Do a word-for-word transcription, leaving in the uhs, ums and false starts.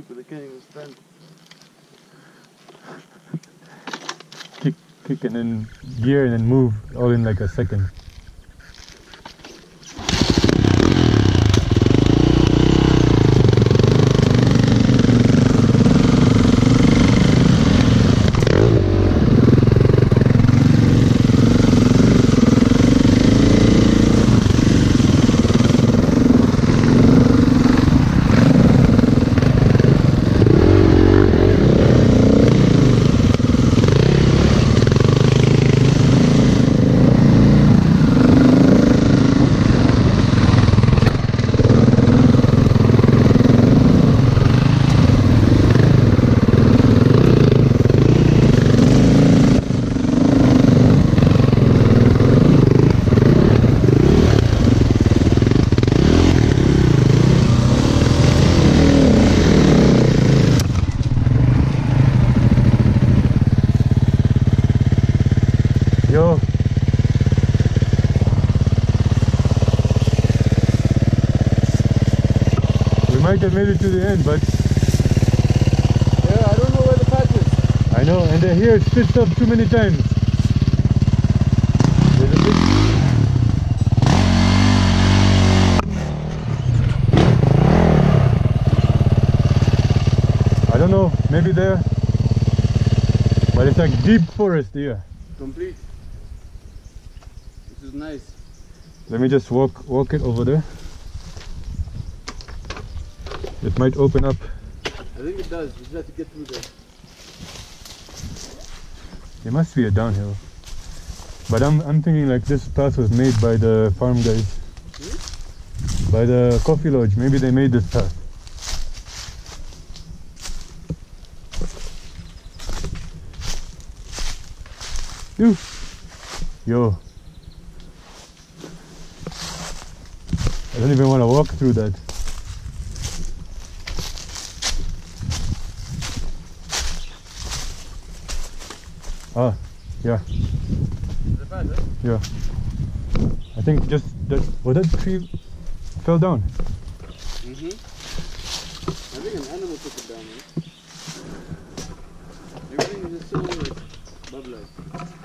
people, they can't even stand. Kick, kick and then gear and then move all in like a second. Yo. We might have made it to the end, but Yeah, I don't know where the patch is. I know, and they're here, it's stitched up too many times. There's a big... I don't know, maybe there, but it's like deep forest here. Complete. This is nice. Let me just walk walk it over there. It might open up. I think it does. We just have to get through there. There must be a downhill. But I'm I'm thinking like this path was made by the farm guys. Hmm? By the coffee lodge. Maybe they made this path. Ooh. Yo. I don't even want to walk through that. Ah, yeah, The patch, eh? yeah. I think just that, well, that tree fell down. Mm-hmm. I think an animal took it down, eh? Everything is just so like bubble-like.